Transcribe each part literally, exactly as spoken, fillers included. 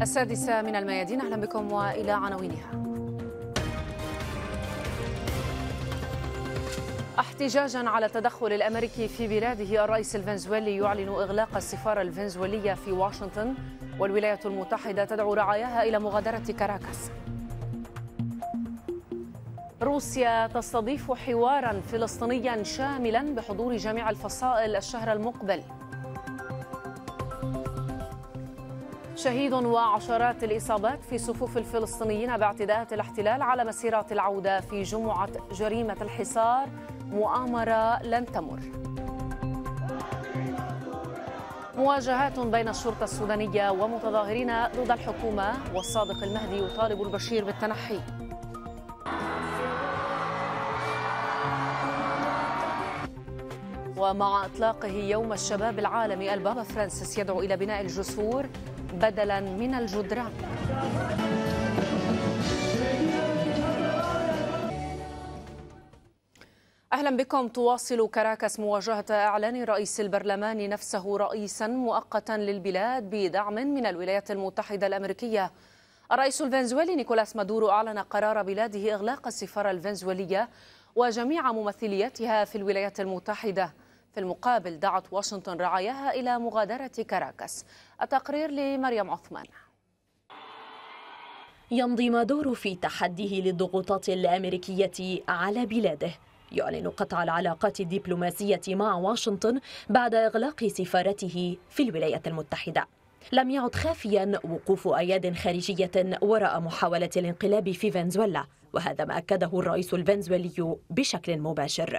السادسة من الميادين، أهلا بكم وإلى عناوينها. احتجاجا على التدخل الأمريكي في بلاده، الرئيس الفنزويلي يعلن إغلاق السفارة الفنزويلية في واشنطن، والولايات المتحدة تدعو رعاياها إلى مغادرة كاراكاس. روسيا تستضيف حوارا فلسطينيا شاملا بحضور جميع الفصائل الشهر المقبل. شهيد وعشرات الإصابات في صفوف الفلسطينيين باعتداءات الاحتلال على مسيرات العودة في جمعة جريمة الحصار، مؤامرة لن تمر. مواجهات بين الشرطة السودانية ومتظاهرين ضد الحكومة، والصادق المهدي يطالب البشير بالتنحي. ومع إطلاقه يوم الشباب العالمي، البابا فرانسيس يدعو إلى بناء الجسور بدلا من الجدران. أهلا بكم. تواصل كاراكاس مواجهة إعلان رئيس البرلمان نفسه رئيسا مؤقتا للبلاد بدعم من الولايات المتحدة الأمريكية. الرئيس الفنزويلي نيكولاس مادورو أعلن قرار بلاده إغلاق السفارة الفنزويلية وجميع ممثلياتها في الولايات المتحدة. في المقابل دعت واشنطن رعاياها إلى مغادرة كاراكاس. التقرير لمريم عثمان. يمضي مادورو في تحديه للضغوطات الأمريكية على بلاده. يعلن قطع العلاقات الدبلوماسية مع واشنطن بعد إغلاق سفارته في الولايات المتحدة. لم يعد خافيا وقوف أياد خارجية وراء محاولة الانقلاب في فنزويلا، وهذا ما أكده الرئيس الفنزويلي بشكل مباشر.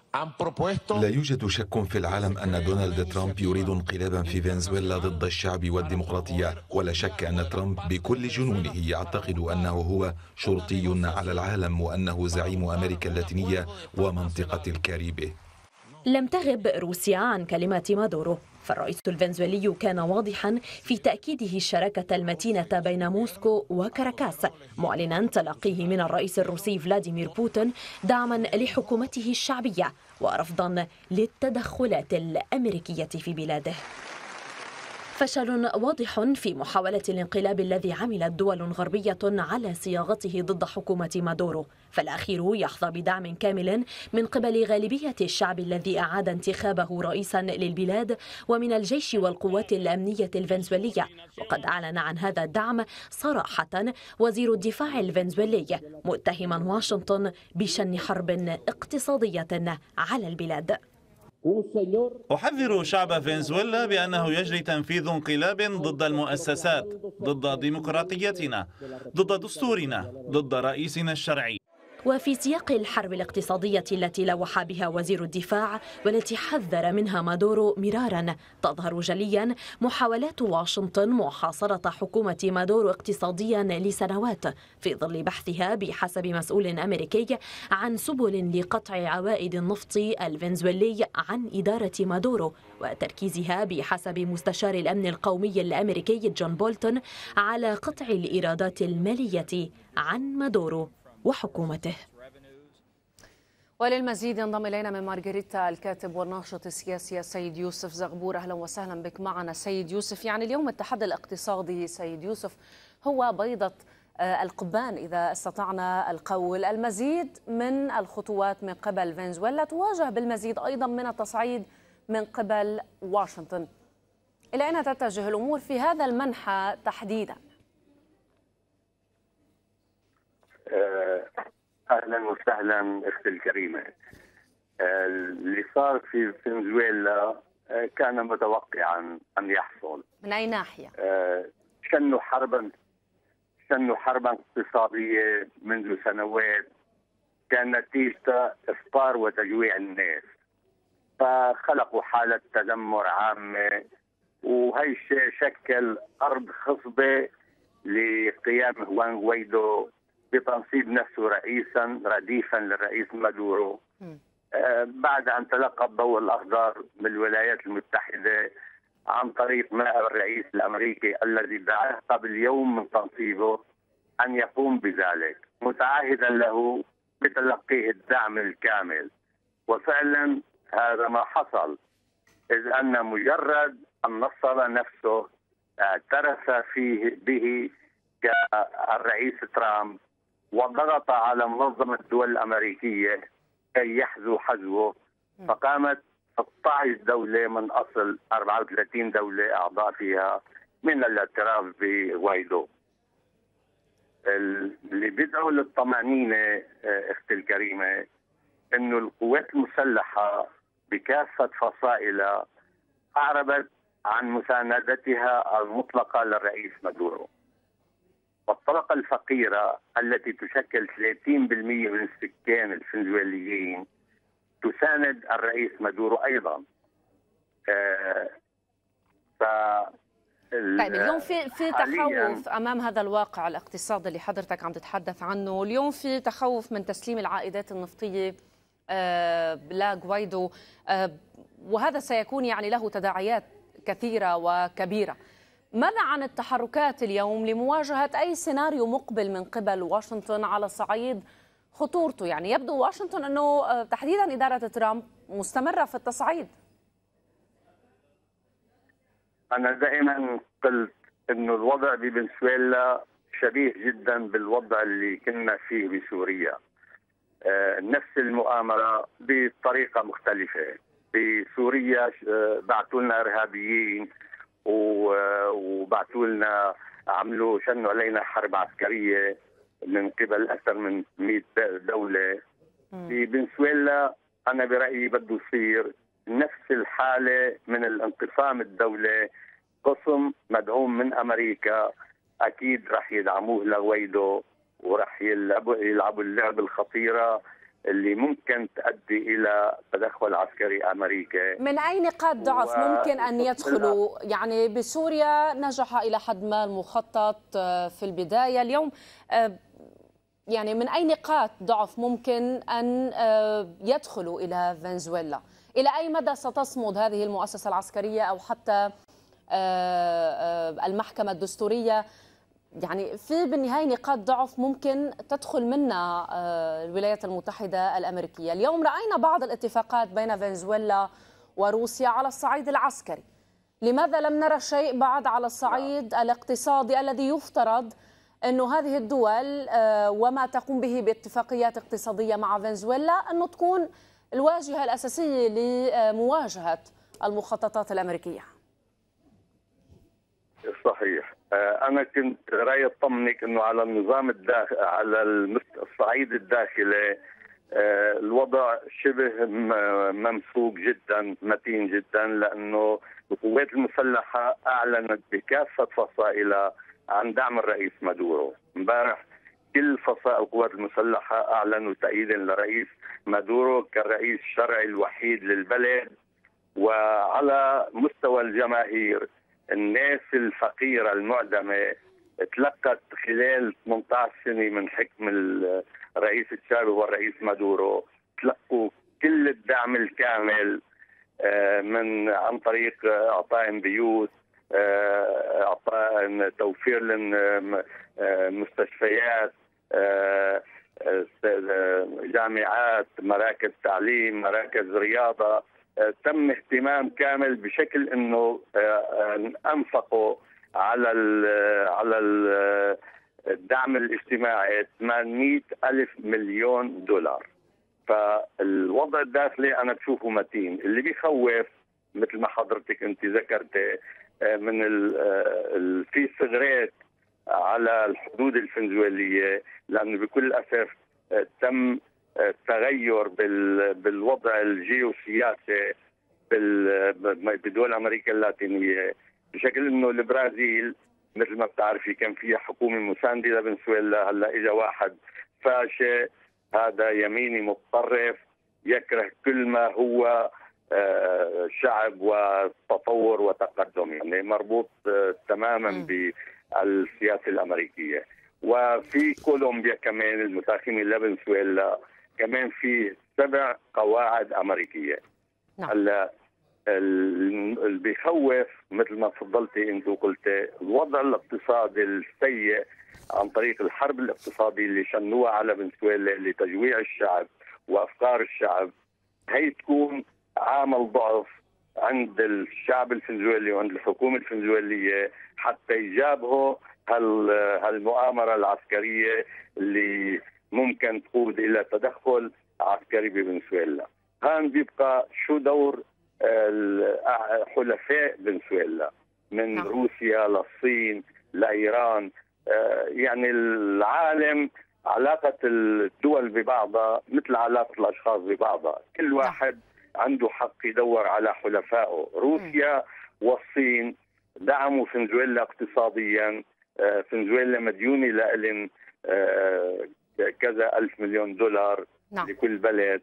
لا يوجد شك في العالم أن دونالد ترامب يريد انقلابا في فنزويلا ضد الشعب والديمقراطية، ولا شك أن ترامب بكل جنونه يعتقد أنه هو شرطي على العالم وأنه زعيم أمريكا اللاتينية ومنطقة الكاريبي. لم تغب روسيا عن كلمات مادورو، فالرئيس الفنزويلي كان واضحا في تأكيده الشراكة المتينة بين موسكو وكاراكاس، معلنا تلقيه من الرئيس الروسي فلاديمير بوتين دعما لحكومته الشعبية ورفضا للتدخلات الأمريكية في بلاده. فشل واضح في محاولة الانقلاب الذي عملت دول غربية على صياغته ضد حكومة مادورو، فالأخير يحظى بدعم كامل من قبل غالبية الشعب الذي أعاد انتخابه رئيسا للبلاد ومن الجيش والقوات الأمنية الفنزويلية. وقد أعلن عن هذا الدعم صراحة وزير الدفاع الفنزويلي، متهما واشنطن بشن حرب اقتصادية على البلاد. أحذر شعب فنزويلا بأنه يجري تنفيذ انقلاب ضد المؤسسات، ضد ديمقراطيتنا، ضد دستورنا، ضد رئيسنا الشرعي. وفي سياق الحرب الاقتصادية التي لوح بها وزير الدفاع والتي حذر منها مادورو مرارا، تظهر جليا محاولات واشنطن محاصرة حكومة مادورو اقتصاديا لسنوات، في ظل بحثها بحسب مسؤول أمريكي عن سبل لقطع عوائد النفط الفنزويلي عن إدارة مادورو، وتركيزها بحسب مستشار الأمن القومي الأمريكي جون بولتون على قطع الإيرادات المالية عن مادورو وحكومته. وللمزيد ينضم إلينا من مارغريتا الكاتب والناشط السياسي السيد يوسف زغبور. أهلا وسهلا بك معنا سيد يوسف. يعني اليوم التحدي الاقتصادي سيد يوسف هو بيضة القبان إذا استطعنا القول. المزيد من الخطوات من قبل فنزويلا تواجه بالمزيد أيضا من التصعيد من قبل واشنطن. إلى أين تتجه الأمور في هذا المنحى تحديدا؟ اهلا وسهلا اختي الكريمه. اللي صار في فنزويلا كان متوقعا ان يحصل. من اي ناحيه؟ شنوا حربا شنوا حربا اقتصاديه منذ سنوات كان نتيجتها افطار وتجويع الناس، فخلقوا حاله تذمر عامه، وهي الشيء شكل ارض خصبه لقيام هوان غويدو بتنصيب نفسه رئيسا رديفا للرئيس مادورو آه بعد ان تلقى الضوء الاخضر من الولايات المتحده عن طريق نائب الرئيس الامريكي الذي دعاه قبل يوم من تنصيبه ان يقوم بذلك، متعهدا له بتلقيه الدعم الكامل. وفعلا هذا ما حصل، اذ ان مجرد ان نصب نفسه اعترف فيه به كالرئيس ترامب وضغط على منظمة الدول الأمريكية كي يحذو حذوه، فقامت ستة عشر دولة من أصل أربعة وثلاثين دولة أعضاء فيها من الاعتراف بغويدو. اللي بيدعو للطمأنينة أختي الكريمة إنه القوات المسلحة بكافة فصائلها أعربت عن مساندتها المطلقة للرئيس مادورو، والطبقة الفقيرة التي تشكل ثلاثين بالمئة من السكان الفنزويليين تساند الرئيس مادورو أيضا. آه ف طيب اليوم في في تخوف امام هذا الواقع الاقتصادي اللي حضرتك عم تتحدث عنه، اليوم في تخوف من تسليم العائدات النفطيه آه لغويدو، آه وهذا سيكون يعني له تداعيات كثيره وكبيره. ماذا عن التحركات اليوم لمواجهه اي سيناريو مقبل من قبل واشنطن على صعيد خطورته؟ يعني يبدو واشنطن انه آه تحديدا اداره ترامب مستمره في التصعيد. أنا دائما قلت إنه الوضع بفنزويلا شبيه جدا بالوضع اللي كنا فيه بسوريا. آه نفس المؤامرة بطريقة مختلفة. بسوريا آه بعثوا لنا إرهابيين وبعثوا لنا عملوا شنوا علينا حرب عسكرية من قبل أكثر من مئة دولة. في فنزويلا أنا برأيي بده يصير نفس الحالة من الانقسام الدولة. قسم مدعوم من أمريكا أكيد رح يدعموه لغويدو ورح يلعبوا يلعبوا اللعبة الخطيرة اللي ممكن تؤدي إلى تدخل عسكري أمريكي. من أي نقاط ضعف و... ممكن أن يدخلوا؟ يعني بسوريا نجح إلى حد ما المخطط في البداية، اليوم يعني من أي نقاط ضعف ممكن أن يدخلوا إلى فنزويلا؟ إلى أي مدى ستصمد هذه المؤسسة العسكرية أو حتى المحكمة الدستورية؟ يعني في بالنهاية نقاط ضعف ممكن تدخل منها الولايات المتحدة الأمريكية. اليوم رأينا بعض الاتفاقات بين فنزويلا وروسيا على الصعيد العسكري، لماذا لم نرى شيء بعد على الصعيد الاقتصادي الذي يفترض أنه هذه الدول وما تقوم به باتفاقيات اقتصادية مع فنزويلا أنه تكون الواجهة الأساسية لمواجهة المخططات الأمريكية؟ صحيح. أنا كنت رأيي أطمنك أنه على النظام الداخلي على الصعيد الداخلي الوضع شبه ممسوك جدا، متين جدا، لأنه القوات المسلحة أعلنت بكافة فصائلها عن دعم الرئيس مادورو. امبارح كل فصائل القوات المسلحة أعلنوا تأييدا للرئيس مادورو كالرئيس الشرعي الوحيد للبلد. وعلى مستوى الجماهير الناس الفقيرة المعدمة تلقت خلال ثمانية عشر سنة من حكم الرئيس تشافي والرئيس مادورو، تلقوا كل الدعم الكامل من عن طريق اعطائهم بيوت، اعطائهم توفير لهم مستشفيات، جامعات، مراكز تعليم، مراكز رياضة. تم اهتمام كامل بشكل انه انفقوا على على الدعم الاجتماعي ثمانمئة ألف مليون دولار. فالوضع الداخلي انا بشوفه متين. اللي بيخوف مثل ما حضرتك انت ذكرتي من في ثغرات على الحدود الفنزويليه، لانه بكل اسف تم التغير بالوضع الجيوسياسي بدول امريكا اللاتينيه، بشكل انه البرازيل مثل ما بتعرفي كان فيها حكومه مسانده لفنزويلا، هلا اجى واحد فاشي، هذا يميني متطرف يكره كل ما هو شعب وتطور وتقدم، يعني مربوط تماما بالسياسه الامريكيه. وفي كولومبيا كمان المتاخمه لفنزويلا كمان في سبع قواعد امريكيه. نعم. هلا اللي بيخوف مثل ما تفضلتي انت وقلتي الوضع الاقتصادي السيء عن طريق الحرب الاقتصاديه اللي شنوها على فنزويلا لتجويع الشعب وافكار الشعب، هي تكون عامل ضعف عند الشعب الفنزويلي وعند الحكومة الفنزويلية حتى يجابهوا هالمؤامرة العسكرية اللي ممكن تقود إلى تدخل عسكري بفنزويلا. هان بيبقى شو دور حلفاء فنزويلا من نعم. روسيا للصين لإيران. يعني العالم علاقة الدول ببعضها مثل علاقة الأشخاص ببعضها، كل واحد عنده حق يدور على حلفائه. روسيا والصين دعموا فنزويلا اقتصاديا، فنزويلا مديونة لهم كذا ألف مليون دولار نعم. لكل بلد.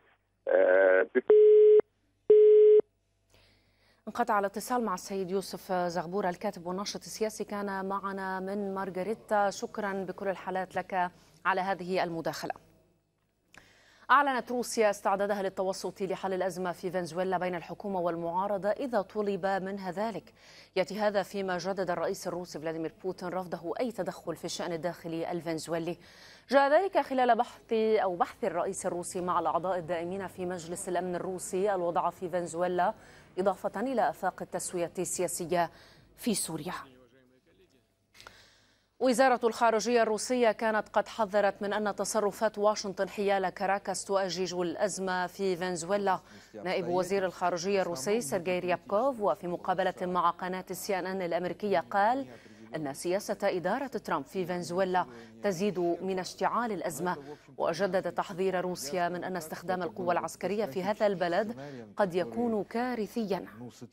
انقطع الاتصال مع السيد يوسف زغبور الكاتب والناشط السياسي، كان معنا من مارغريتا. شكرا بكل الحالات لك على هذه المداخلة. أعلنت روسيا استعدادها للتوسط لحل الأزمة في فنزويلا بين الحكومة والمعارضة إذا طلب منها ذلك. يأتي هذا فيما جدد الرئيس الروسي فلاديمير بوتين رفضه أي تدخل في الشأن الداخلي الفنزويلي. جاء ذلك خلال بحث أو بحث الرئيس الروسي مع الأعضاء الدائمين في مجلس الأمن الروسي الوضع في فنزويلا، إضافة إلى آفاق التسوية السياسية في سوريا. وزارة الخارجية الروسية كانت قد حذرت من أن تصرفات واشنطن حيال كاراكاس تؤجج الأزمة في فنزويلا. نائب وزير الخارجية الروسي سيرجي ريابكوف وفي مقابلة مع قناة السي ان ان الأمريكية قال أن سياسة إدارة ترامب في فنزويلا تزيد من اشتعال الأزمة، وجدد تحذير روسيا من أن استخدام القوى العسكرية في هذا البلد قد يكون كارثيا.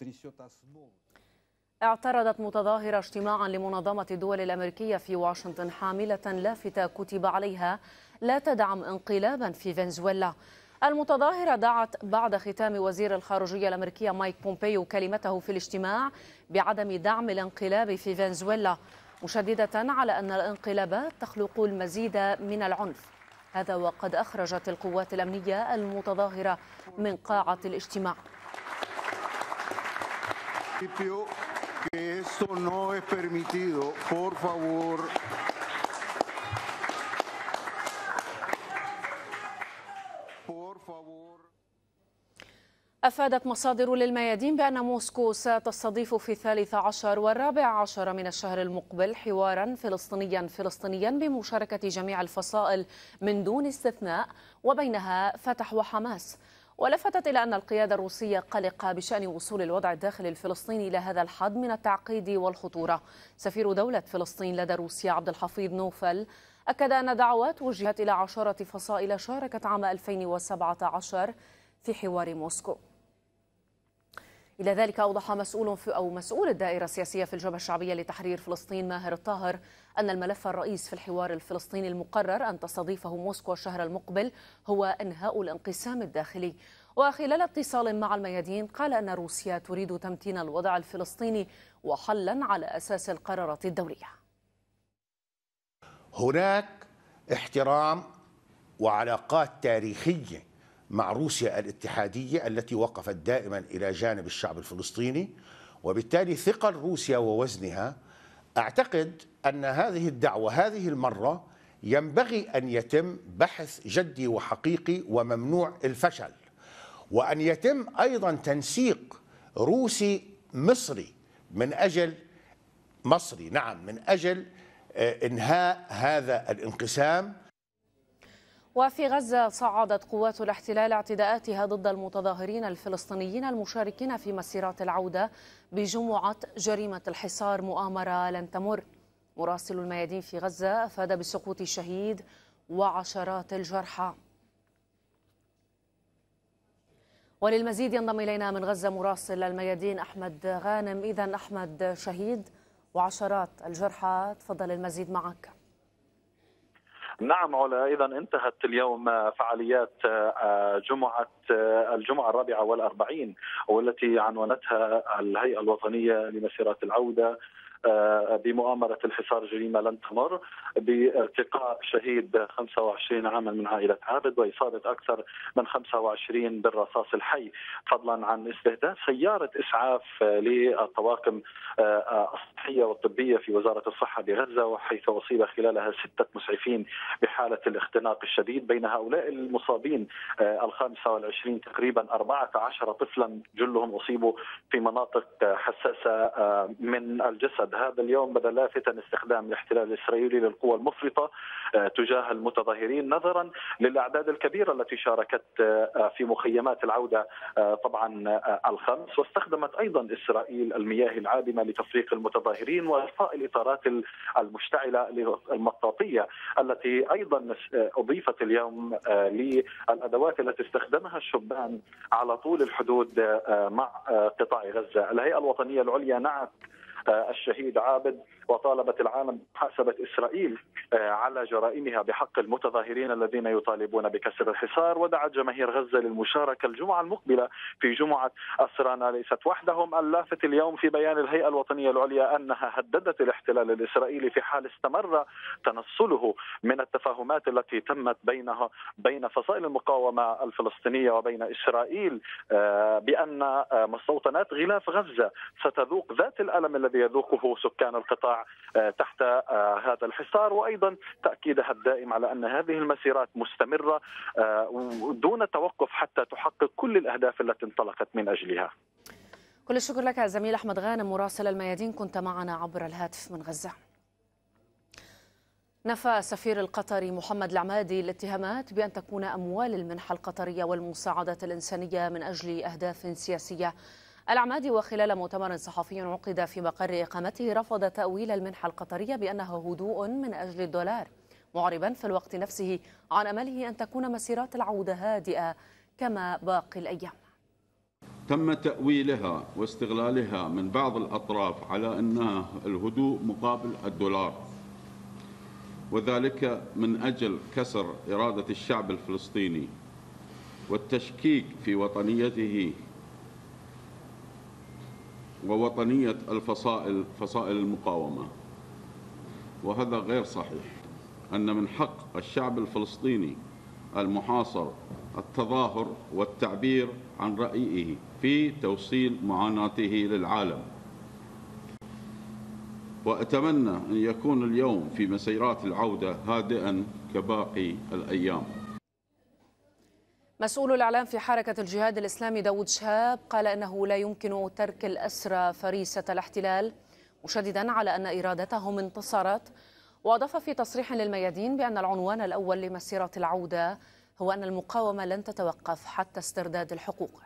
اعترضت متظاهرة اجتماعا لمنظمة الدول الأمريكية في واشنطن حاملة لافتة كتب عليها لا تدعم انقلابا في فنزويلا. المتظاهرة دعت بعد ختام وزير الخارجية الأمريكية مايك بومبيو كلمته في الاجتماع بعدم دعم الانقلاب في فنزويلا، مشددة على أن الانقلابات تخلق المزيد من العنف. هذا وقد أخرجت القوات الأمنية المتظاهرة من قاعة الاجتماع. Que esto no es permitido, por favor. Por favor. أفادت مصادر للميادين بأن موسكو ستستضيف في الثالث عشر والرابع عشر من الشهر المقبل حوارا فلسطينيا فلسطينيا بمشاركة جميع الفصائل من دون استثناء، وبينها فتح وحماس. ولفتت إلى أن القيادة الروسية قلقة بشأن وصول الوضع الداخلي الفلسطيني إلى هذا الحد من التعقيد والخطورة. سفير دولة فلسطين لدى روسيا عبد الحفيظ نوفل أكد أن دعوات وجهت إلى عشرة فصائل شاركت عام ألفين وسبعة عشر في حوار موسكو. إلى ذلك أوضح مسؤول في أو مسؤول الدائرة السياسية في الجبهة الشعبية لتحرير فلسطين ماهر الطاهر أن الملف الرئيس في الحوار الفلسطيني المقرر أن تستضيفه موسكو الشهر المقبل هو إنهاء الانقسام الداخلي. وخلال اتصال مع الميادين قال أن روسيا تريد تمتين الوضع الفلسطيني وحلا على أساس القرارات الدولية. هناك احترام وعلاقات تاريخية مع روسيا الاتحادية التي وقفت دائما إلى جانب الشعب الفلسطيني، وبالتالي ثقل روسيا ووزنها. أعتقد أن هذه الدعوة هذه المرة ينبغي أن يتم بحث جدي وحقيقي وممنوع الفشل، وأن يتم أيضا تنسيق روسي مصري من أجل مصري نعم من أجل إنهاء هذا الانقسام. وفي غزة صعدت قوات الاحتلال اعتداءاتها ضد المتظاهرين الفلسطينيين المشاركين في مسيرات العودة بجمعة جريمة الحصار مؤامرة لن تمر. مراسل الميادين في غزة أفاد بسقوط شهيد وعشرات الجرحى. وللمزيد ينضم إلينا من غزة مراسل الميادين أحمد غانم. إذن أحمد، شهيد وعشرات الجرحى، تفضل المزيد معك. نعم علا، إذا انتهت اليوم فعاليات جمعة الجمعة الرابعة والأربعين والتي عنونتها الهيئة الوطنية لمسيرات العودة بمؤامرة الحصار جريمة لن تمر، بارتقاء شهيد خمسة وعشرين عاما من عائلة عابد وإصابة أكثر من خمسة وعشرين بالرصاص الحي، فضلا عن استهداف سيارة إسعاف للطواقم الصحية والطبية في وزارة الصحة بغزة، وحيث أصيب خلالها ستة مسعفين بحالة الاختناق الشديد. بين هؤلاء المصابين الخامسة والعشرين تقريبا أربعة عشر طفلا جلهم أصيبوا في مناطق حساسة من الجسد. هذا اليوم بدا لافتا استخدام الاحتلال الإسرائيلي للقوى المفرطة تجاه المتظاهرين نظرا للأعداد الكبيرة التي شاركت في مخيمات العودة طبعا الخمس، واستخدمت أيضا إسرائيل المياه العادمة لتفريق المتظاهرين وإطفاء الإطارات المشتعلة المطاطية التي أيضا أضيفت اليوم للأدوات التي استخدمها الشبان على طول الحدود مع قطاع غزة. الهيئة الوطنية العليا نعت الشهيد عابد وطالبت العالم بمحاسبة إسرائيل على جرائمها بحق المتظاهرين الذين يطالبون بكسر الحصار، ودعت جماهير غزة للمشاركة الجمعة المقبلة في جمعة أسرانا ليست وحدهم. اللافت اليوم في بيان الهيئة الوطنية العليا أنها هددت الاحتلال الإسرائيلي في حال استمر تنصله من التفاهمات التي تمت بينها بين فصائل المقاومة الفلسطينية وبين إسرائيل بأن مستوطنات غلاف غزة ستذوق ذات الألم الذي يذوقه سكان القطاع تحت هذا الحصار، وأيضا تأكيدها الدائم على أن هذه المسيرات مستمرة دون توقف حتى تحقق كل الأهداف التي انطلقت من أجلها. كل الشكر لك زميل أحمد غانم مراسل الميادين، كنت معنا عبر الهاتف من غزة. نفى السفير القطري محمد العمادي الاتهامات بأن تكون أموال المنحة القطرية والمساعدات الإنسانية من أجل أهداف سياسية. العمادي وخلال مؤتمر صحفي عقد في مقر إقامته رفض تأويل المنحة القطرية بأنه هدوء من أجل الدولار، معربا في الوقت نفسه عن أمله أن تكون مسيرات العودة هادئة كما باقي الأيام. تم تأويلها واستغلالها من بعض الأطراف على أنها الهدوء مقابل الدولار، وذلك من أجل كسر إرادة الشعب الفلسطيني والتشكيك في وطنيته ووطنية الفصائل فصائل المقاومة. وهذا غير صحيح، أن من حق الشعب الفلسطيني المحاصر التظاهر والتعبير عن رأيه في توصيل معاناته للعالم. وأتمنى أن يكون اليوم في مسيرات العودة هادئا كباقي الأيام. مسؤول الإعلام في حركة الجهاد الإسلامي داود شهاب قال أنه لا يمكن ترك الأسرى فريسة الاحتلال، مشددا على أن إرادتهم انتصرت، وأضاف في تصريح للميادين بأن العنوان الأول لمسيرة العودة هو أن المقاومة لن تتوقف حتى استرداد الحقوق.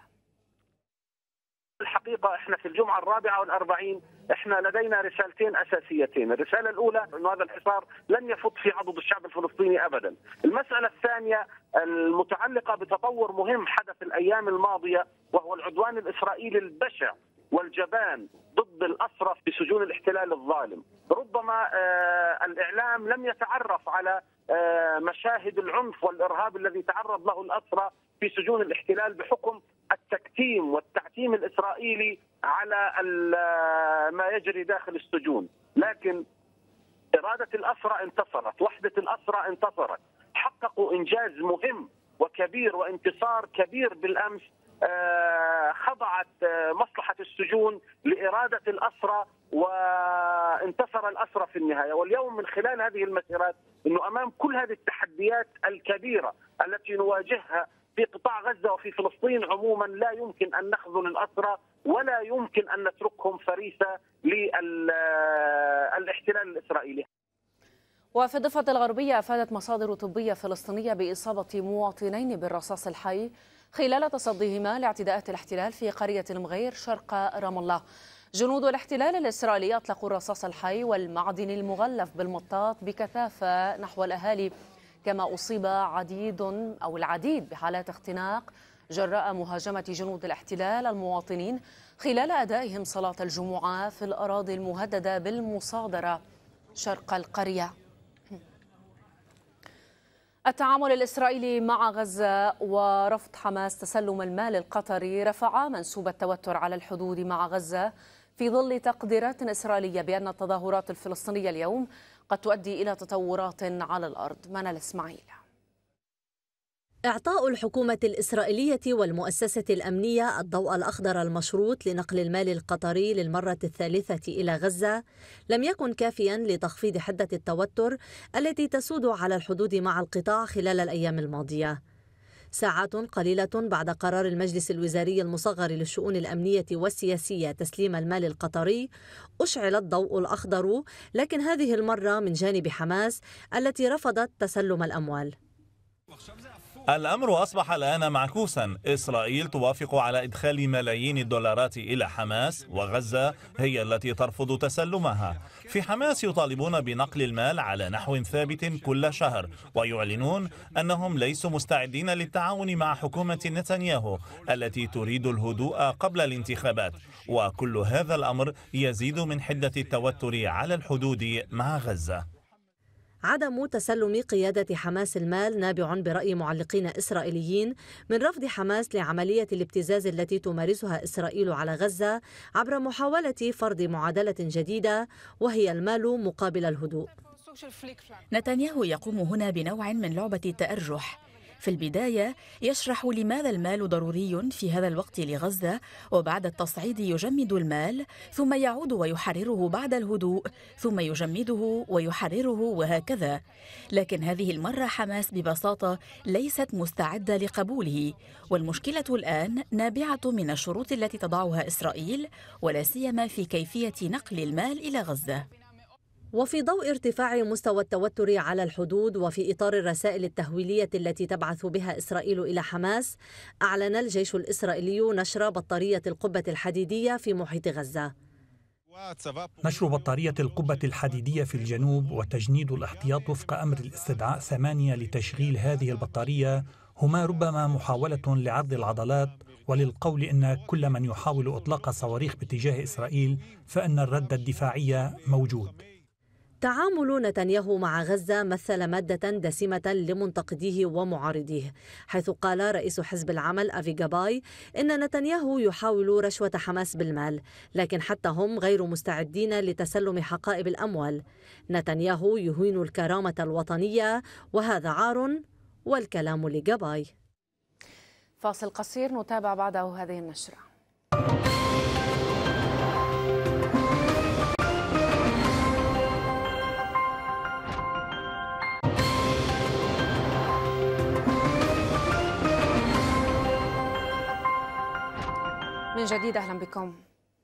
الحقيقة احنا في الجمعة الرابعة والأربعين احنا لدينا رسالتين أساسيتين. الرسالة الأولى أن هذا الحصار لن يفض في عضد الشعب الفلسطيني أبدا. المسألة الثانية المتعلقة بتطور مهم حدث الأيام الماضية، وهو العدوان الإسرائيلي البشع والجبان ضد الأسرى في سجون الاحتلال الظالم. ربما آه الإعلام لم يتعرف على آه مشاهد العنف والإرهاب الذي تعرض له الأسرى في سجون الاحتلال بحكم التكتيم والتعتيم الإسرائيلي على ما يجري داخل السجون. لكن إرادة الأسرى انتصرت، وحدة الأسرى انتصرت، حققوا إنجاز مهم وكبير وانتصار كبير بالأمس. خضعت مصلحة السجون لإرادة الأسرى وانتصر الأسرى في النهاية. واليوم من خلال هذه المسيرات أنه أمام كل هذه التحديات الكبيرة التي نواجهها في قطاع غزة وفي فلسطين عموما، لا يمكن أن نخذل الأسرى ولا يمكن أن نتركهم فريسة للاحتلال الإسرائيلي. وفي الضفة الغربية أفادت مصادر طبية فلسطينية بإصابة مواطنين بالرصاص الحي خلال تصديهما لاعتداءات الاحتلال في قرية المغير شرق رام الله. جنود الاحتلال الإسرائيلي أطلقوا الرصاص الحي والمعدن المغلف بالمطاط بكثافة نحو الأهالي، كما أصيب عديد أو العديد بحالات اختناق جراء مهاجمة جنود الاحتلال المواطنين خلال أدائهم صلاة الجمعة في الأراضي المهددة بالمصادرة شرق القرية. التعامل الإسرائيلي مع غزة ورفض حماس تسلم المال القطري رفع منسوب التوتر على الحدود مع غزة في في ظل تقديرات إسرائيلية بأن التظاهرات الفلسطينية اليوم قد تؤدي إلى تطورات على الأرض. منال إسماعيل. إعطاء الحكومة الإسرائيلية والمؤسسة الأمنية الضوء الأخضر المشروط لنقل المال القطري للمرة الثالثة إلى غزة لم يكن كافيا لتخفيض حدة التوتر التي تسود على الحدود مع القطاع خلال الأيام الماضية. ساعات قليلة بعد قرار المجلس الوزاري المصغر للشؤون الأمنية والسياسية تسليم المال القطري أشعل الضوء الأخضر، لكن هذه المرة من جانب حماس التي رفضت تسلم الأموال. الأمر أصبح الآن معكوسا. إسرائيل توافق على إدخال ملايين الدولارات إلى حماس، وغزة هي التي ترفض تسلمها. في حماس يطالبون بنقل المال على نحو ثابت كل شهر، ويعلنون أنهم ليسوا مستعدين للتعاون مع حكومة نتنياهو التي تريد الهدوء قبل الانتخابات. وكل هذا الأمر يزيد من حدة التوتر على الحدود مع غزة. عدم تسلم قيادة حماس المال نابع برأي معلقين إسرائيليين من رفض حماس لعملية الابتزاز التي تمارسها إسرائيل على غزة عبر محاولة فرض معادلة جديدة وهي المال مقابل الهدوء. نتنياهو يقوم هنا بنوع من لعبة التأرجح. في البداية يشرح لماذا المال ضروري في هذا الوقت لغزة، وبعد التصعيد يجمد المال، ثم يعود ويحرره بعد الهدوء، ثم يجمده ويحرره، وهكذا. لكن هذه المرة حماس ببساطة ليست مستعدة لقبوله، والمشكلة الآن نابعة من الشروط التي تضعها إسرائيل، ولا سيما في كيفية نقل المال إلى غزة. وفي ضوء ارتفاع مستوى التوتر على الحدود وفي إطار الرسائل التهويلية التي تبعث بها إسرائيل إلى حماس، أعلن الجيش الإسرائيلي نشر بطارية القبة الحديدية في محيط غزة. نشر بطارية القبة الحديدية في الجنوب وتجنيد الاحتياط وفق أمر الاستدعاء ثمانية لتشغيل هذه البطارية هما ربما محاولة لعرض العضلات وللقول إن كل من يحاول إطلاق صواريخ باتجاه إسرائيل فإن الرد الدفاعي موجود. تعامل نتنياهو مع غزة مثل مادة دسمة لمنتقديه ومعارضيه، حيث قال رئيس حزب العمل أفي جاباي إن نتنياهو يحاول رشوة حماس بالمال، لكن حتى هم غير مستعدين لتسلم حقائب الأموال. نتنياهو يهين الكرامة الوطنية وهذا عار، والكلام لجاباي. فاصل قصير نتابع بعده هذه النشرة. من جديد أهلا بكم.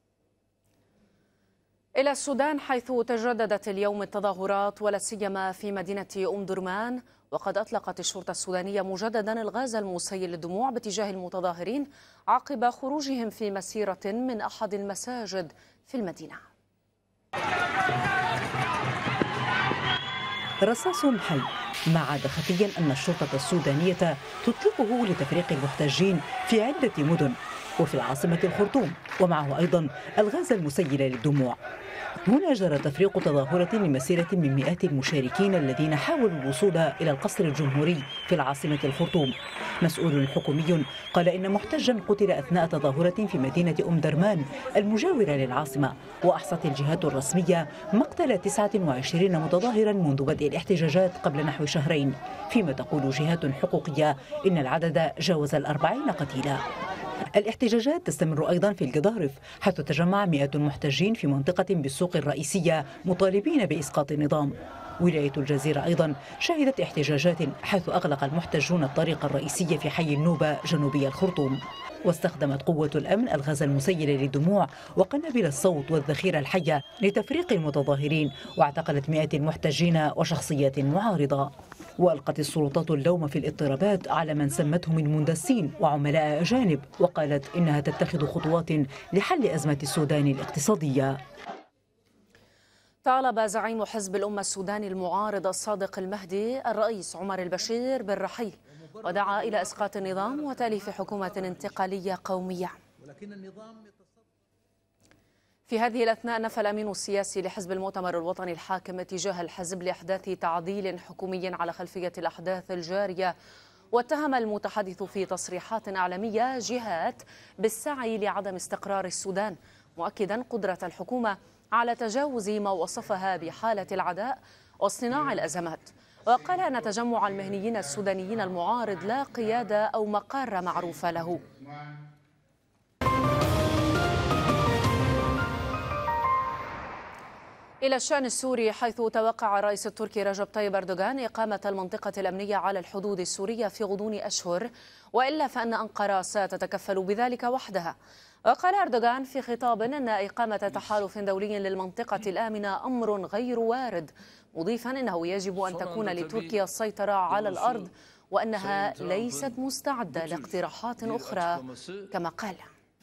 إلى السودان، حيث تجددت اليوم التظاهرات ولا سيما في مدينة أم درمان، وقد أطلقت الشرطة السودانية مجددا الغاز المسيل للدموع باتجاه المتظاهرين عقب خروجهم في مسيرة من أحد المساجد في المدينة. رصاص حي، ما عاد خفيا أن الشرطة السودانية تطلقه لتفريق المحتجين في عدة مدن وفي العاصمة الخرطوم، ومعه أيضا الغاز المسيل للدموع. هنا جرى تفريق تظاهرة لمسيرة من مئات المشاركين الذين حاولوا الوصول إلى القصر الجمهوري في العاصمة الخرطوم. مسؤول حكومي قال إن محتجا قتل أثناء تظاهرة في مدينة أم درمان المجاورة للعاصمة، وأحصت الجهات الرسمية مقتل تسعة وعشرين متظاهرا منذ بدء الاحتجاجات قبل نحو شهرين، فيما تقول جهات حقوقية إن العدد جاوز الأربعين قتيلا. الاحتجاجات تستمر أيضا في القضارف، حيث تجمع مئات المحتجين في منطقة بالسوق الرئيسية مطالبين بإسقاط النظام. ولاية الجزيرة أيضا شهدت احتجاجات، حيث أغلق المحتجون الطريق الرئيسي في حي النوبة جنوبي الخرطوم. واستخدمت قوة الأمن الغاز المسيل للدموع وقنابل الصوت والذخيرة الحية لتفريق المتظاهرين، واعتقلت مئات المحتجين وشخصيات معارضة. وألقت السلطات اللوم في الاضطرابات على من سمتهم المندسين وعملاء أجانب، وقالت إنها تتخذ خطوات لحل أزمة السودان الاقتصادية. طالب زعيم حزب الأمة السوداني المعارض الصادق المهدي الرئيس عمر البشير بالرحيل، ودعا إلى إسقاط النظام وتأليف حكومة انتقالية قومية. في هذه الأثناء نفى الأمين السياسي لحزب المؤتمر الوطني الحاكم اتجاه الحزب لإحداث تعديل حكومي على خلفية الأحداث الجارية، واتهم المتحدث في تصريحات إعلامية جهات بالسعي لعدم استقرار السودان، مؤكدا قدرة الحكومة على تجاوز ما وصفها بحالة العداء واصطناع الأزمات. وقال أن تجمع المهنيين السودانيين المعارض لا قيادة أو مقر معروفة له. إلى الشأن السوري، حيث توقع الرئيس التركي رجب طيب أردوغان إقامة المنطقة الأمنية على الحدود السورية في غضون أشهر، وإلا فإن أنقرة ستتكفل بذلك وحدها. وقال أردوغان في خطاب أن إقامة تحالف دولي للمنطقة الآمنة أمر غير وارد، مضيفا أنه يجب أن تكون لتركيا السيطرة على الأرض وأنها ليست مستعدة لاقتراحات أخرى كما قال.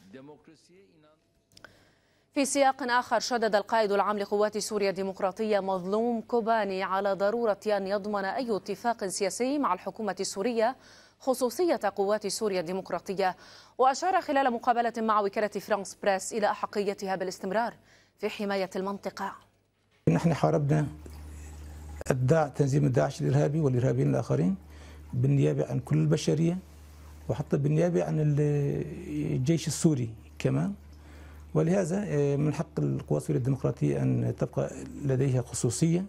في سياق آخر، شدد القائد العام لقوات سوريا الديمقراطية مظلوم كوباني على ضرورة أن يضمن أي اتفاق سياسي مع الحكومة السورية خصوصية قوات سوريا الديمقراطية، وأشار خلال مقابلة مع وكالة فرانس بريس إلى أحقيتها بالاستمرار في حماية المنطقة. نحن حاربنا الداع تنظيم الداعش الإرهابي والإرهابيين الآخرين بالنيابة عن كل البشرية، وحتى بالنيابة عن الجيش السوري كمان. ولهذا من حق القوات السورية الديمقراطية أن تبقى لديها خصوصية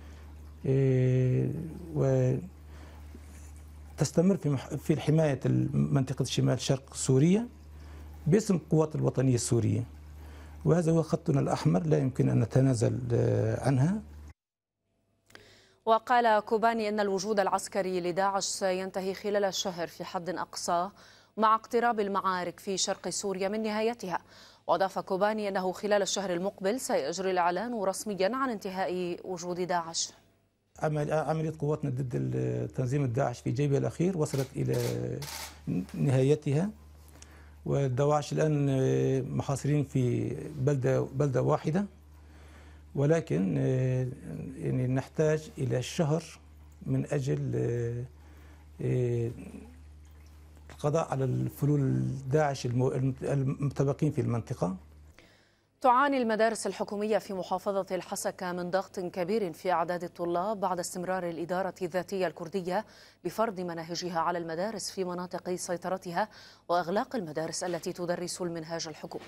وتستمر في في حماية منطقة شمال شرق سوريا باسم القوات الوطنية السورية، وهذا هو خطنا الأحمر لا يمكن أن نتنازل عنها. وقال كوباني أن الوجود العسكري لداعش سينتهي خلال الشهر في حد أقصى مع اقتراب المعارك في شرق سوريا من نهايتها. وأضاف كوباني أنه خلال الشهر المقبل سيجري الإعلان رسميا عن انتهاء وجود داعش. عملية قواتنا ضد تنظيم الداعش في جيبها الأخير وصلت إلى نهايتها، والدواعش الآن محاصرين في بلدة بلدة واحدة، ولكن يعني نحتاج إلى شهر من أجل القضاء على الفلول داعش المتبقين في المنطقة. تعاني المدارس الحكومية في محافظة الحسكة من ضغط كبير في أعداد الطلاب بعد استمرار الإدارة الذاتية الكردية بفرض مناهجها على المدارس في مناطق سيطرتها وإغلاق المدارس التي تدرس المنهاج الحكومي.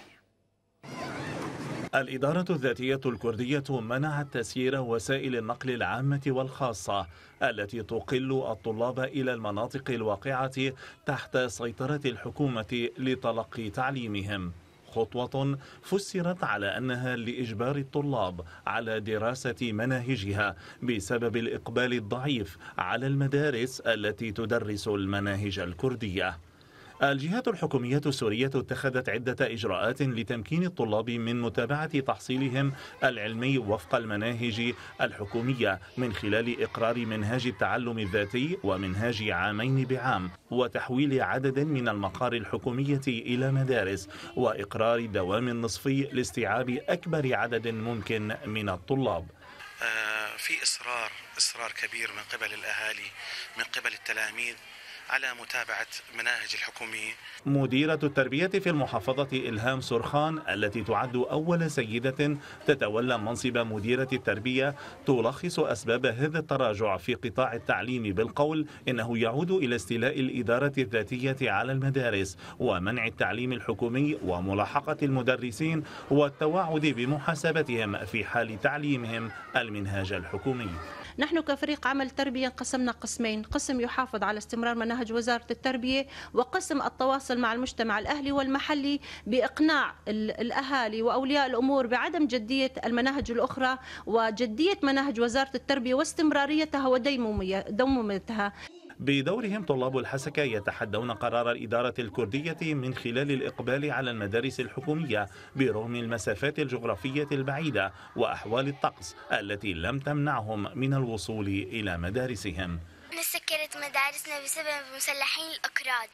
الإدارة الذاتية الكردية منعت تسيير وسائل النقل العامة والخاصة التي تقل الطلاب إلى المناطق الواقعة تحت سيطرة الحكومة لتلقي تعليمهم، خطوة فسرت على أنها لإجبار الطلاب على دراسة مناهجها بسبب الإقبال الضعيف على المدارس التي تدرس المناهج الكردية. الجهات الحكومية السورية اتخذت عدة إجراءات لتمكين الطلاب من متابعة تحصيلهم العلمي وفق المناهج الحكومية من خلال إقرار منهاج التعلم الذاتي ومنهاج عامين بعام، وتحويل عدد من المقار الحكومية إلى مدارس، وإقرار دوام نصفي لاستيعاب أكبر عدد ممكن من الطلاب. في إصرار إصرار كبير من قبل الأهالي من قبل التلاميذ على متابعة مناهج الحكومية. مديرة التربية في المحافظة إلهام سرخان التي تعد أول سيدة تتولى منصب مديرة التربية تلخص أسباب هذا التراجع في قطاع التعليم بالقول إنه يعود إلى استيلاء الإدارة الذاتية على المدارس ومنع التعليم الحكومي وملاحقة المدرسين والتوعد بمحاسبتهم في حال تعليمهم المنهاج الحكومي. نحن كفريق عمل تربية قسمنا قسمين، قسم يحافظ على استمرار مناهج وزارة التربية، وقسم التواصل مع المجتمع الأهلي والمحلي بإقناع الأهالي وأولياء الأمور بعدم جدية المناهج الأخرى وجدية مناهج وزارة التربية واستمراريتها وديمومتها. بدورهم طلاب الحسكة يتحدون قرار الإدارة الكردية من خلال الإقبال على المدارس الحكومية برغم المسافات الجغرافية البعيدة وأحوال الطقس التي لم تمنعهم من الوصول إلى مدارسهم. سكرت مدارسنا بسبب مسلحين الأكراد،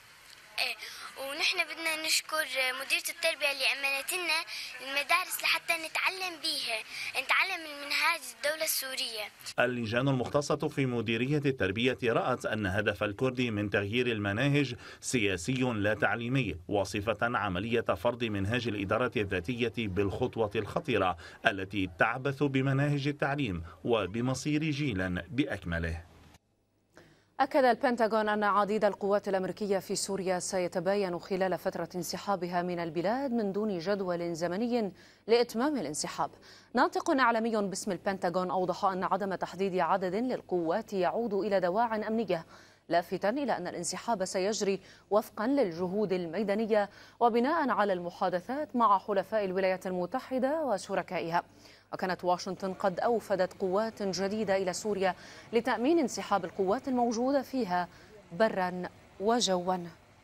ونحن بدنا نشكر مديرة التربية اللي أمنت لنا المدارس لحتى نتعلم بيها، نتعلم المنهاج الدولة السورية. اللجان المختصة في مديرية التربية رأت أن هدف الكرد من تغيير المناهج سياسي لا تعليمي، وصفة عملية فرض منهاج الإدارة الذاتية بالخطوة الخطيرة التي تعبث بمناهج التعليم وبمصير جيل بأكمله. أكد البنتاغون أن عديد القوات الأمريكية في سوريا سيتباين خلال فترة انسحابها من البلاد من دون جدول زمني لإتمام الانسحاب. ناطق إعلامي باسم البنتاغون أوضح أن عدم تحديد عدد للقوات يعود إلى دواعٍ أمنية، لافتا إلى أن الانسحاب سيجري وفقا للجهود الميدانية وبناء على المحادثات مع حلفاء الولايات المتحدة وشركائها. وكانت واشنطن قد أوفدت قوات جديدة إلى سوريا لتأمين انسحاب القوات الموجودة فيها برا وجوا.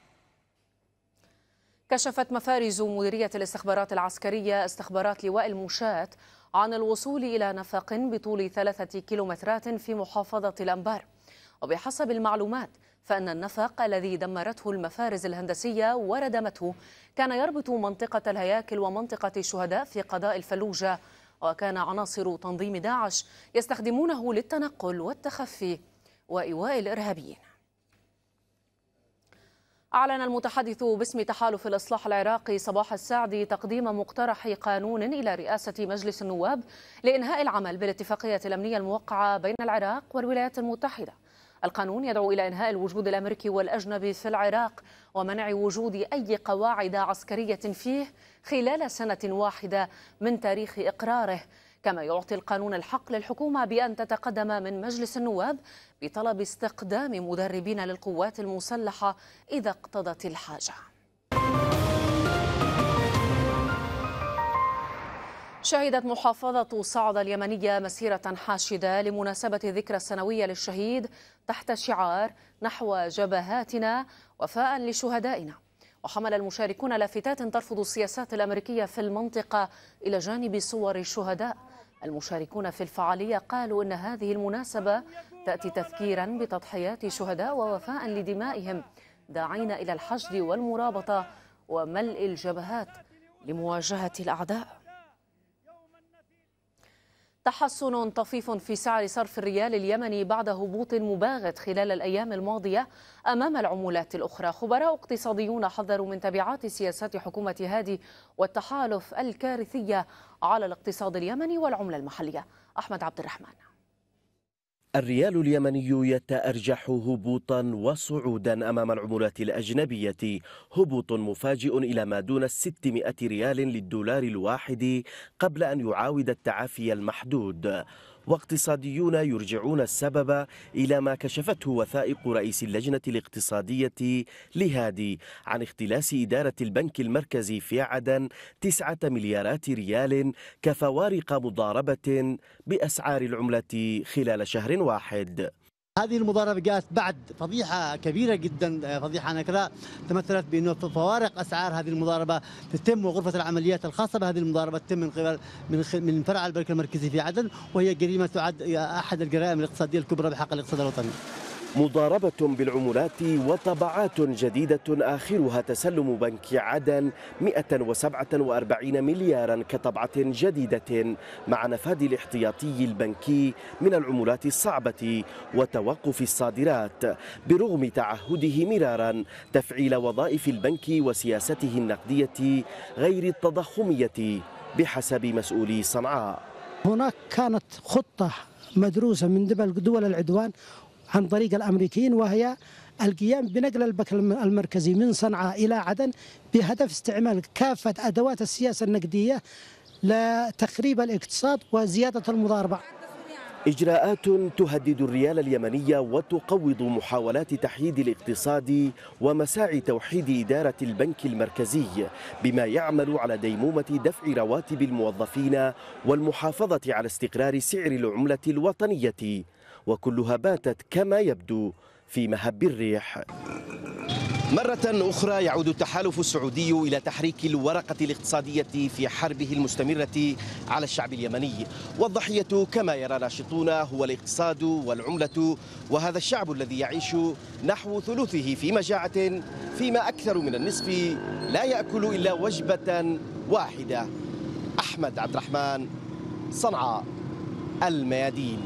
كشفت مفارز مديرية الاستخبارات العسكرية استخبارات لواء المشاة عن الوصول إلى نفق بطول ثلاثة كيلومترات في محافظة الأنبار. وبحسب المعلومات فإن النفق الذي دمرته المفارز الهندسية وردمته كان يربط منطقة الهياكل ومنطقة الشهداء في قضاء الفلوجة، وكان عناصر تنظيم داعش يستخدمونه للتنقل والتخفي وإيواء الإرهابيين. أعلن المتحدث باسم تحالف الإصلاح العراقي صباح السعدي تقديم مقترح قانون إلى رئاسة مجلس النواب لإنهاء العمل بالاتفاقية الأمنية الموقعة بين العراق والولايات المتحدة. القانون يدعو إلى إنهاء الوجود الأمريكي والأجنبي في العراق ومنع وجود أي قواعد عسكرية فيه خلال سنة واحدة من تاريخ إقراره، كما يعطي القانون الحق للحكومة بأن تتقدم من مجلس النواب بطلب استقدام مدربين للقوات المسلحة إذا اقتضت الحاجة. شهدت محافظة صعدة اليمنية مسيرة حاشدة لمناسبة الذكرى السنوية للشهيد تحت شعار نحو جبهاتنا وفاء لشهدائنا. وحمل المشاركون لافتات ترفض السياسات الأمريكية في المنطقة إلى جانب صور الشهداء. المشاركون في الفعالية قالوا إن هذه المناسبة تأتي تذكيرا بتضحيات الشهداء ووفاء لدمائهم، داعين إلى الحشد والمرابطة وملء الجبهات لمواجهة الأعداء. تحسن طفيف في سعر صرف الريال اليمني بعد هبوط مباغت خلال الأيام الماضية أمام العملات الأخرى. خبراء اقتصاديون حذروا من تبعات سياسات حكومة هادي والتحالف الكارثية على الاقتصاد اليمني والعملة المحلية. أحمد عبد الرحمن. الريال اليمني يتأرجح هبوطا وصعودا أمام العملات الأجنبية، هبوط مفاجئ إلى ما دون الستمائة ريال للدولار الواحد قبل أن يعاود التعافي المحدود. واقتصاديون يرجعون السبب إلى ما كشفته وثائق رئيس اللجنة الاقتصادية لهادي عن اختلاس إدارة البنك المركزي في عدن تسعة مليارات ريال كفوارق مضاربة بأسعار العملة خلال شهر واحد. هذه المضاربة جاءت بعد فضيحة كبيرة جدا، فضيحة نكراء تمثلت بأنه فوارق أسعار هذه المضاربة تتم، وغرفة العمليات الخاصة بهذه المضاربة تتم من قبل من من فرع البنك المركزي في عدن، وهي جريمة تعد أحد الجرائم الاقتصادية الكبرى بحق الاقتصاد الوطني. مضاربة بالعملات وطبعات جديدة آخرها تسلم بنك عدن مئة وسبعة وأربعين مليارا كطبعة جديدة مع نفاذ الاحتياطي البنكي من العملات الصعبة وتوقف الصادرات، برغم تعهده مرارا تفعيل وظائف البنك وسياسته النقدية غير التضخمية بحسب مسؤولي صنعاء. هناك كانت خطة مدروسة من قبل دول العدوان عن طريق الأمريكيين، وهي القيام بنقل البنك المركزي من صنعاء إلى عدن بهدف استعمال كافة أدوات السياسة النقدية لتخريب الاقتصاد وزيادة المضاربة. إجراءات تهدد الريال اليمني وتقوض محاولات تحييد الاقتصاد ومساعي توحيد إدارة البنك المركزي، بما يعمل على ديمومة دفع رواتب الموظفين والمحافظة على استقرار سعر العملة الوطنية، وكلها باتت كما يبدو في مهب الريح. مرة أخرى يعود التحالف السعودي إلى تحريك الورقة الاقتصادية في حربه المستمرة على الشعب اليمني، والضحية كما يرى ناشطون هو الاقتصاد والعملة، وهذا الشعب الذي يعيش نحو ثلثه في مجاعة، فيما أكثر من النصف لا يأكل إلا وجبة واحدة. أحمد عبد الرحمن، صنعاء، الميادين.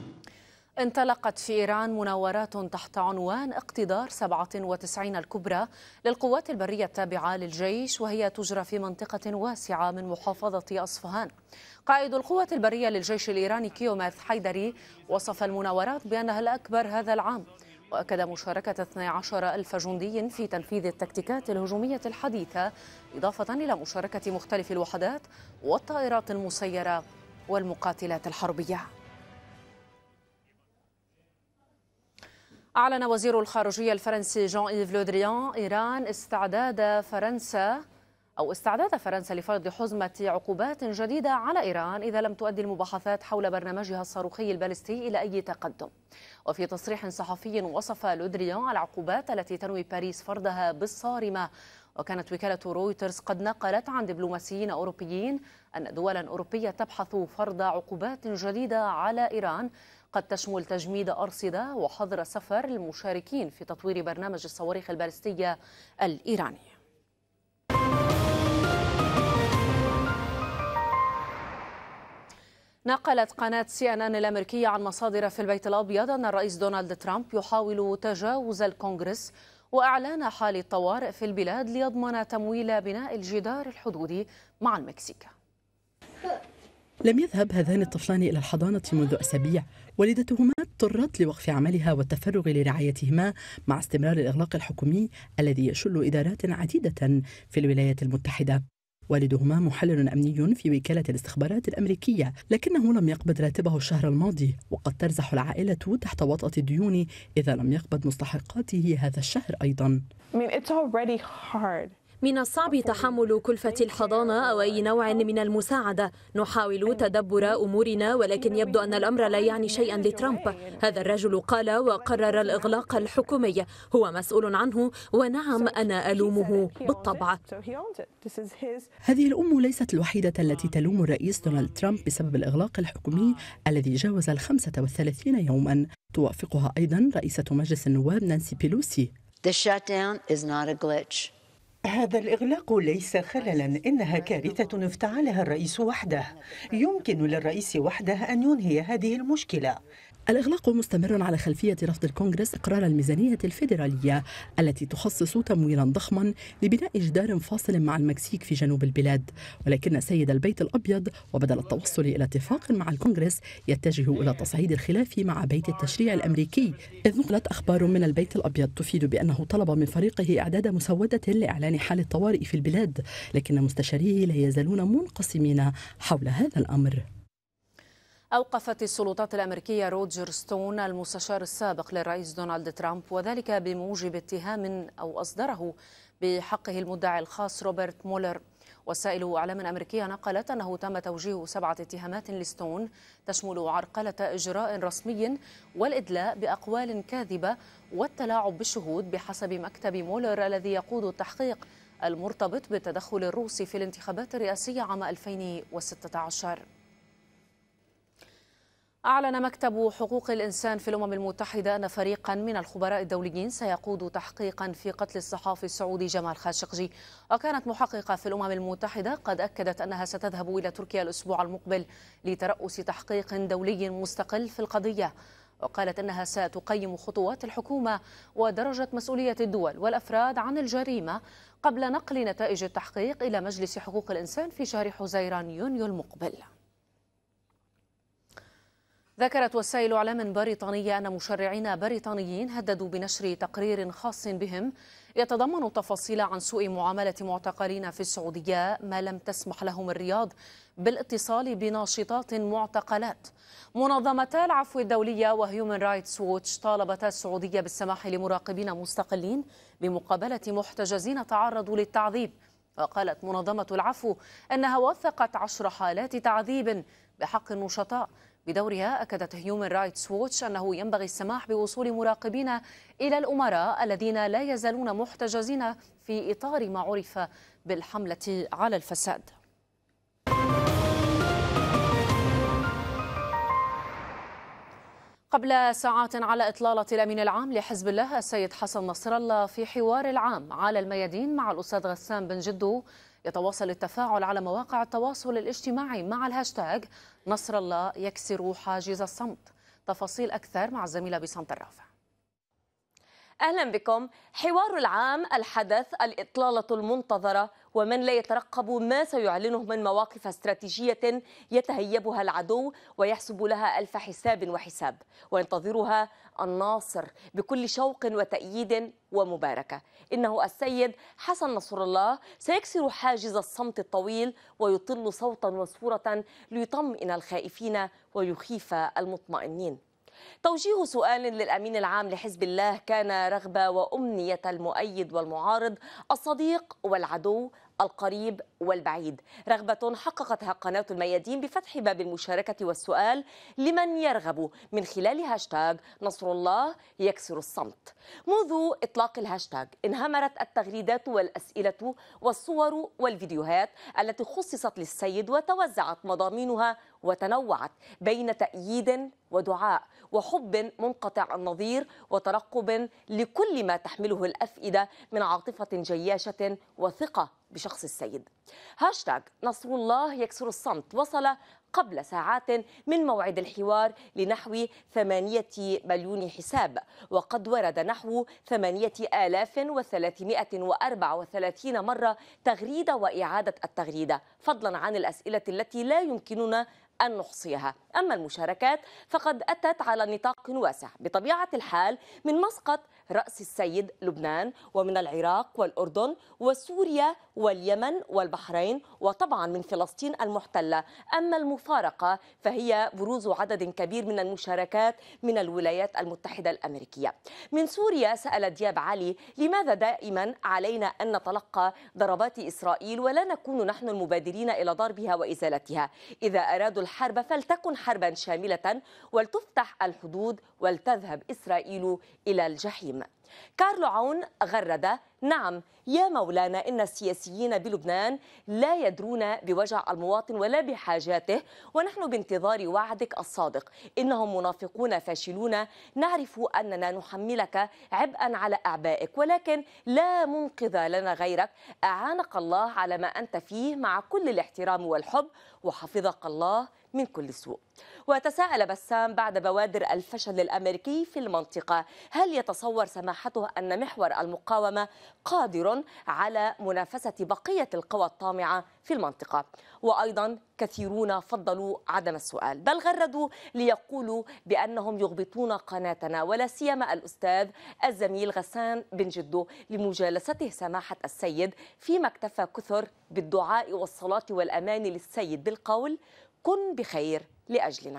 انطلقت في إيران مناورات تحت عنوان اقتدار سبعة وتسعين الكبرى للقوات البرية التابعة للجيش، وهي تجرى في منطقة واسعة من محافظة أصفهان. قائد القوات البرية للجيش الإيراني كيوميرث حيدري وصف المناورات بأنها الأكبر هذا العام، وأكد مشاركة اثني عشر ألف جندي في تنفيذ التكتيكات الهجومية الحديثة، إضافة إلى مشاركة مختلف الوحدات والطائرات المسيرة والمقاتلات الحربية. أعلن وزير الخارجية الفرنسي جان إيف لو دريان إيران استعداد فرنسا أو استعداد فرنسا لفرض حزمة عقوبات جديدة على إيران إذا لم تؤدي المباحثات حول برنامجها الصاروخي البالستي إلى أي تقدم. وفي تصريح صحفي وصف لو دريان العقوبات التي تنوي باريس فرضها بالصارمة. وكانت وكالة رويترز قد نقلت عن دبلوماسيين أوروبيين أن دولا أوروبية تبحث فرض عقوبات جديدة على إيران قد تشمل تجميد أرصدة وحظر سفر المشاركين في تطوير برنامج الصواريخ البالستية الإيراني. نقلت قناة سي إن إن الأمريكية عن مصادر في البيت الأبيض أن الرئيس دونالد ترامب يحاول تجاوز الكونغرس وإعلان حالة طوارئ في البلاد ليضمن تمويل بناء الجدار الحدودي مع المكسيك. لم يذهب هذان الطفلان إلى الحضانة منذ أسابيع، والدتهما اضطرت لوقف عملها والتفرغ لرعايتهما مع استمرار الإغلاق الحكومي الذي يشل إدارات عديدة في الولايات المتحدة. والدهما محلل أمني في وكالة الاستخبارات الأمريكية، لكنه لم يقبض راتبه الشهر الماضي، وقد ترزح العائلة تحت وطأة الديون إذا لم يقبض مستحقاته هذا الشهر أيضا. من الصعب تحمل كلفة الحضانة أو أي نوع من المساعدة. نحاول تدبر أمورنا، ولكن يبدو أن الأمر لا يعني شيئا لترامب. هذا الرجل قال وقرر الإغلاق الحكومي، هو مسؤول عنه، ونعم أنا ألومه بالطبع. هذه الأم ليست الوحيدة التي تلوم الرئيس دونالد ترامب بسبب الإغلاق الحكومي الذي جاوز الخمسة والثلاثين يوما. توافقها أيضا رئيسة مجلس النواب نانسي بيلوسي. The shutdown is not a glitch. هذا الإغلاق ليس خللا، إنها كارثة افتعلها الرئيس وحده. يمكن للرئيس وحده أن ينهي هذه المشكلة. الإغلاق مستمر على خلفية رفض الكونغرس إقرار الميزانية الفيدرالية التي تخصص تمويلا ضخما لبناء جدار فاصل مع المكسيك في جنوب البلاد، ولكن سيد البيت الأبيض وبدل التوصل إلى اتفاق مع الكونغرس يتجه إلى تصعيد الخلاف مع بيت التشريع الأمريكي. إذ نقلت أخبار من البيت الأبيض تفيد بأنه طلب من فريقه إعداد مسودة لإعلان حالة طوارئ في البلاد، لكن مستشاريه لا يزالون منقسمين حول هذا الأمر. أوقفت السلطات الأمريكية روجر ستون المستشار السابق للرئيس دونالد ترامب، وذلك بموجب اتهام أو أصدره بحقه المدعي الخاص روبرت مولر. وسائل إعلام أمريكية نقلت أنه تم توجيه سبعة اتهامات لستون تشمل عرقلة إجراء رسمي والإدلاء بأقوال كاذبة والتلاعب بالشهود بحسب مكتب مولر الذي يقود التحقيق المرتبط بالتدخل الروسي في الانتخابات الرئاسية عام ألفين وستة عشر. أعلن مكتب حقوق الإنسان في الأمم المتحدة أن فريقا من الخبراء الدوليين سيقود تحقيقا في قتل الصحافي السعودي جمال خاشقجي. وكانت محققة في الأمم المتحدة قد أكدت أنها ستذهب إلى تركيا الأسبوع المقبل لترأس تحقيق دولي مستقل في القضية. وقالت أنها ستقيم خطوات الحكومة ودرجة مسؤولية الدول والأفراد عن الجريمة قبل نقل نتائج التحقيق إلى مجلس حقوق الإنسان في شهر حزيران يونيو المقبل. ذكرت وسائل إعلام بريطانية أن مشرعين بريطانيين هددوا بنشر تقرير خاص بهم يتضمن تفاصيل عن سوء معاملة معتقلين في السعودية ما لم تسمح لهم الرياض بالاتصال بناشطات معتقلات. منظمتا العفو الدولية وهيومن رايتس ووتش طالبتا السعودية بالسماح لمراقبين مستقلين بمقابلة محتجزين تعرضوا للتعذيب. وقالت منظمة العفو أنها وثقت عشر حالات تعذيب بحق النشطاء. بدورها أكدت هيومن رايتس ووتش أنه ينبغي السماح بوصول مراقبين إلى الأمراء الذين لا يزالون محتجزين في إطار ما عرف بالحملة على الفساد. قبل ساعات على إطلالة الأمين العام لحزب الله السيد حسن نصر الله في حوار العام على الميادين مع الأستاذ غسان بن جدو، يتواصل التفاعل على مواقع التواصل الاجتماعي مع الهاشتاج نصر الله يكسر حاجز الصمت. تفاصيل أكثر مع الزميلة بسنت الرافع. أهلا بكم. حوار العام، الحدث، الإطلالة المنتظرة، ومن لا يترقب ما سيعلنه من مواقف استراتيجية يتهيبها العدو ويحسب لها ألف حساب وحساب، وينتظرها الناصر بكل شوق وتأييد ومباركة. إنه السيد حسن نصر الله سيكسر حاجز الصمت الطويل ويطل صوتا وصورة ليطمئن الخائفين ويخيف المطمئنين. توجيه سؤال للأمين العام لحزب الله كان رغبة وأمنية المؤيد والمعارض، الصديق والعدو، القريب والبعيد، رغبة حققتها قناة الميادين بفتح باب المشاركة والسؤال لمن يرغب من خلال هاشتاج نصر الله يكسر الصمت. منذ إطلاق الهاشتاج انهمرت التغريدات والأسئلة والصور والفيديوهات التي خصصت للسيد، وتوزعت مضامينها وتنوعت بين تأييد ودعاء وحب منقطع النظير وترقب لكل ما تحمله الأفئدة من عاطفة جياشة وثقة بشخص السيد. هاشتاج نصر الله يكسر الصمت وصل قبل ساعات من موعد الحوار لنحو ثمانية مليون حساب، وقد ورد نحو ثمانية آلاف وثلاثمائة وأربعة وثلاثين مرة تغريدة وإعادة التغريدة، فضلا عن الأسئلة التي لا يمكننا أن نحصيها. أما المشاركات فقد أتت على نطاق واسع بطبيعة الحال من مسقط رأس السيد لبنان، ومن العراق والأردن وسوريا واليمن والبحرين، وطبعا من فلسطين المحتلة. أما المفارقة فهي بروز عدد كبير من المشاركات من الولايات المتحدة الأمريكية. من سوريا سأل دياب علي: لماذا دائما علينا أن نتلقى ضربات إسرائيل ولا نكون نحن المبادرين إلى ضربها وإزالتها؟ إذا أرادوا الحرب فلتكن حربا شاملة ولتفتح الحدود ولتذهب إسرائيل إلى الجحيم. كارلو عون غرد: نعم يا مولانا، إن السياسيين بلبنان لا يدرون بوجع المواطن ولا بحاجاته، ونحن بانتظار وعدك الصادق. إنهم منافقون فاشلون، نعرف أننا نحملك عبئا على أعبائك، ولكن لا منقذ لنا غيرك. أعانك الله على ما أنت فيه مع كل الاحترام والحب، وحفظك الله من كل سوء. وتساءل بسام بعد بوادر الفشل الأمريكي في المنطقة: هل يتصور سماحته أن محور المقاومة قادر على منافسة بقية القوى الطامعة في المنطقة؟ وأيضا كثيرون فضلوا عدم السؤال، بل غردوا ليقولوا بأنهم يغبطون قناتنا، ولا سيما الأستاذ الزميل غسان بن جدو لمجالسته سماحة السيد، فيما اكتفى كثر بالدعاء والصلاة والأمان للسيد بالقول: كن بخير لأجلنا.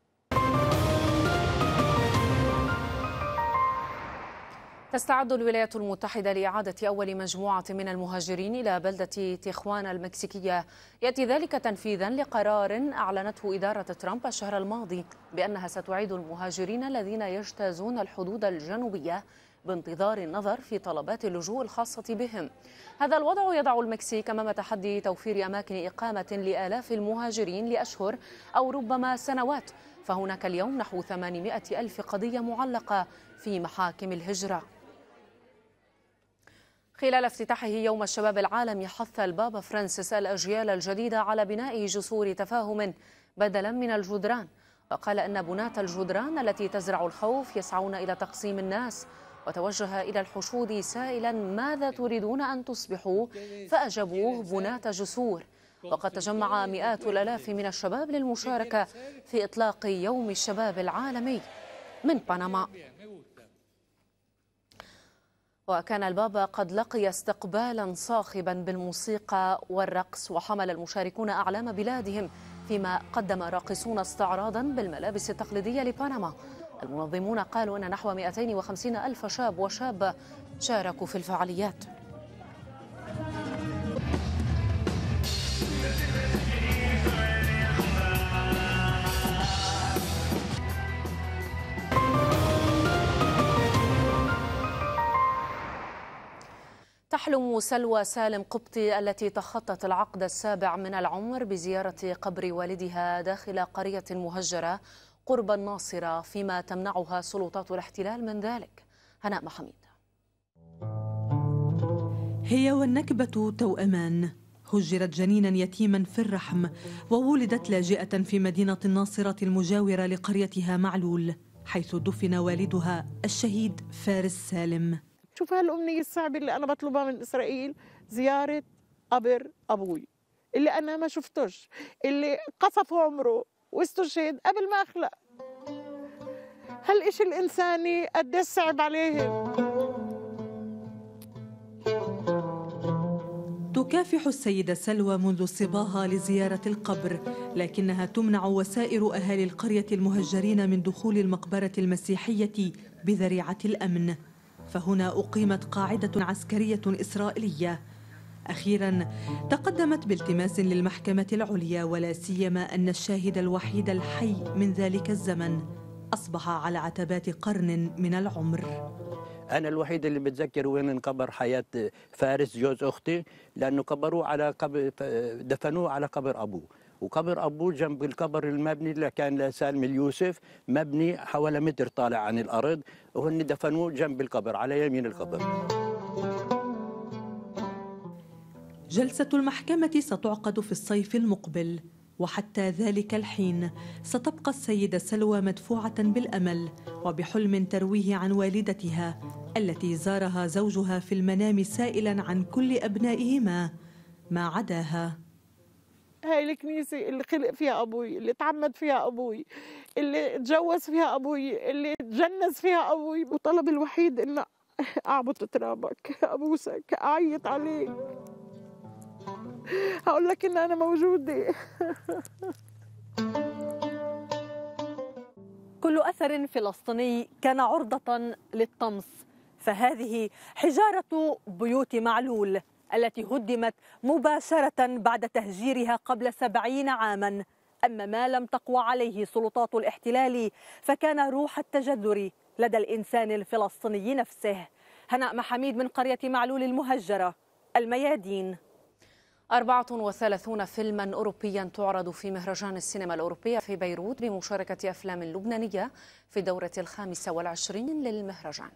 تستعد الولايات المتحدة لإعادة أول مجموعة من المهاجرين إلى بلدة تيخوانا المكسيكية. يأتي ذلك تنفيذا لقرار أعلنته إدارة ترامب الشهر الماضي بأنها ستعيد المهاجرين الذين يجتازون الحدود الجنوبية بانتظار النظر في طلبات اللجوء الخاصة بهم. هذا الوضع يضع المكسيك أمام تحدي توفير أماكن إقامة لآلاف المهاجرين لأشهر أو ربما سنوات، فهناك اليوم نحو ثمانمائة ألف قضية معلقة في محاكم الهجرة. خلال افتتاحه يوم الشباب العالمي حث البابا فرانسيس الأجيال الجديدة على بناء جسور تفاهم بدلا من الجدران، وقال أن بناة الجدران التي تزرع الخوف يسعون إلى تقسيم الناس، وتوجه إلى الحشود سائلا: ماذا تريدون أن تصبحوا؟ فأجابوه: بناة جسور. وقد تجمع مئات الآلاف من الشباب للمشاركة في إطلاق يوم الشباب العالمي. من بنما. وكان البابا قد لقي استقبالا صاخبا بالموسيقى والرقص، وحمل المشاركون أعلام بلادهم، فيما قدم راقصون استعراضا بالملابس التقليدية لبنما. المنظمون قالوا أن نحو مئتين وخمسين ألف شاب وشابة شاركوا في الفعاليات. تحلم سلوى سالم قبطي التي تخطت العقد السابع من العمر بزيارة قبر والدها داخل قرية مهجرة قرب الناصرة، فيما تمنعها سلطات الاحتلال من ذلك. هناء محمد. هي والنكبة توأمان. هجرت جنينا يتيما في الرحم، وولدت لاجئة في مدينة الناصرة المجاورة لقريتها معلول. حيث دفن والدها الشهيد فارس سالم. شوف هالأمنية الصعبة اللي أنا بطلبها من إسرائيل، زيارة قبر أبوي اللي أنا ما شفتوش، اللي قصفوا عمره واستشهد قبل ما أخلق. هالإشي الإنساني قديش صعب عليهم. تكافح السيدة سلوى منذ صباها لزيارة القبر، لكنها تمنع وسائر أهالي القرية المهجرين من دخول المقبرة المسيحية بذريعة الأمن. فهنا أقيمت قاعدة عسكرية إسرائيلية. أخيراً تقدمت بالتماس للمحكمة العليا، ولا سيما أن الشاهد الوحيد الحي من ذلك الزمن أصبح على عتبات قرن من العمر. أنا الوحيد اللي بتذكر وين انقبر حياة فارس جوز أختي، لأنه قبروه على قبر، دفنوه على قبر أبوه، وقبر أبوه جنب القبر المبني اللي كان لسالم اليوسف، مبني حوالي متر طالع عن الأرض، وهن دفنوه جنب القبر على يمين القبر. جلسة المحكمة ستعقد في الصيف المقبل، وحتى ذلك الحين ستبقى السيدة سلوى مدفوعة بالأمل وبحلم ترويه عن والدتها التي زارها زوجها في المنام سائلا عن كل أبنائهما ما عداها. هاي الكنيسة اللي خلق فيها أبوي، اللي تعمد فيها أبوي، اللي تجوز فيها أبوي، اللي تجنز فيها أبوي، وطلب الوحيد إن أعبط ترابك، أبوسك، أعيط عليك، هقول لك إن أنا موجودة. كل أثر فلسطيني كان عرضة للطمس، فهذه حجارة بيوت معلول التي هدمت مباشرة بعد تهجيرها قبل سبعين عاما. أما ما لم تقوى عليه سلطات الاحتلال فكان روح التجذر لدى الإنسان الفلسطيني نفسه. هناء محميد من قرية معلول المهجرة، الميادين. أربعة وثلاثين فيلما أوروبيا تعرض في مهرجان السينما الأوروبية في بيروت بمشاركة أفلام لبنانية في الدورة الخامسة والعشرين للمهرجان.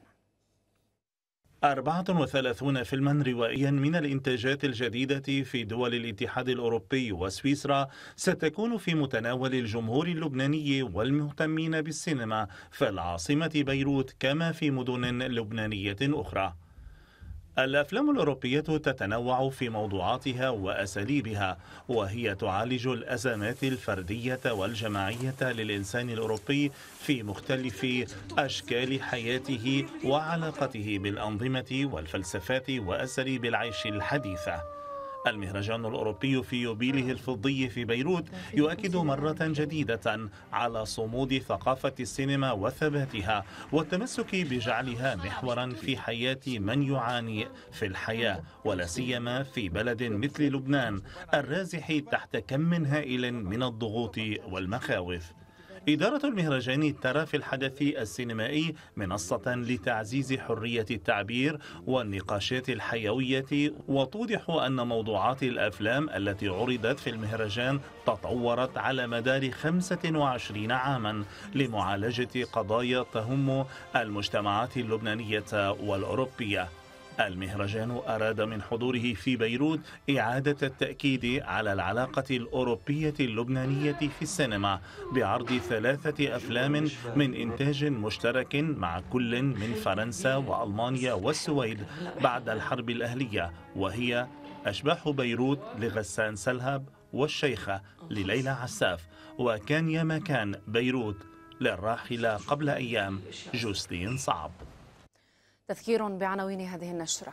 أربعة وثلاثين فيلما روائيا من الإنتاجات الجديدة في دول الاتحاد الأوروبي وسويسرا ستكون في متناول الجمهور اللبناني والمهتمين بالسينما في العاصمة بيروت كما في مدن لبنانية أخرى. الأفلام الأوروبية تتنوع في موضوعاتها وأساليبها، وهي تعالج الأزمات الفردية والجماعية للإنسان الأوروبي في مختلف أشكال حياته وعلاقته بالأنظمة والفلسفات وأساليب العيش الحديثة. المهرجان الأوروبي في يوبيله الفضي في بيروت يؤكد مرة جديدة على صمود ثقافة السينما وثباتها والتمسك بجعلها محورا في حياة من يعاني في الحياة، ولا سيما في بلد مثل لبنان الرازح تحت كم هائل من الضغوط والمخاوف. إدارة المهرجان ترى في الحدث السينمائي منصة لتعزيز حرية التعبير والنقاشات الحيوية، وتوضح أن موضوعات الأفلام التي عرضت في المهرجان تطورت على مدار خمسة وعشرين عاما لمعالجة قضايا تهم المجتمعات اللبنانية والأوروبية. المهرجان أراد من حضوره في بيروت إعادة التأكيد على العلاقة الأوروبية اللبنانية في السينما بعرض ثلاثة أفلام من إنتاج مشترك مع كل من فرنسا وألمانيا والسويد بعد الحرب الأهلية، وهي أشباح بيروت لغسان سلهب والشيخة لليلى عساف، وكان يا مكان بيروت للراحلة قبل أيام جوستين صعب. تذكير بعناوين هذه النشرة.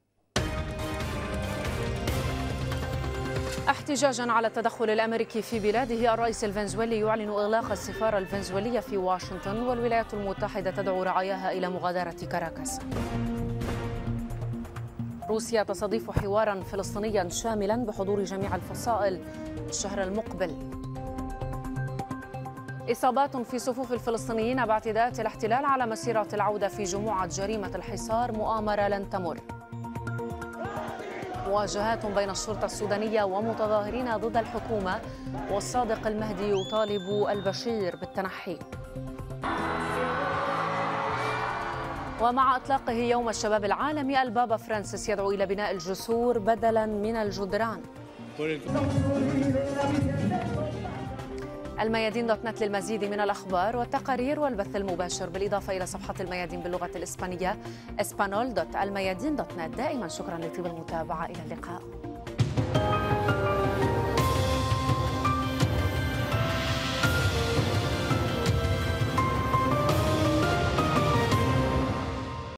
احتجاجا على التدخل الأمريكي في بلاده، الرئيس الفنزويلي يعلن إغلاق السفارة الفنزويلية في واشنطن، والولايات المتحدة تدعو رعاياها إلى مغادرة كاراكاس. روسيا تستضيف حوارا فلسطينيا شاملا بحضور جميع الفصائل الشهر المقبل. إصابات في صفوف الفلسطينيين باعتداءات الاحتلال على مسيرة العودة في جموعة جريمة الحصار، مؤامرة لن تمر. مواجهات بين الشرطة السودانية ومتظاهرين ضد الحكومة، والصادق المهدي يطالب البشير بالتنحي. ومع إطلاقه يوم الشباب العالمي، البابا فرانسيس يدعو إلى بناء الجسور بدلا من الجدران. الميادين دوت نت للمزيد من الأخبار والتقارير والبث المباشر، بالإضافة إلى صفحة الميادين باللغة الإسبانية اسبانول دوت الميادين دوت نت. دائما شكرا لطيب المتابعة، إلى اللقاء.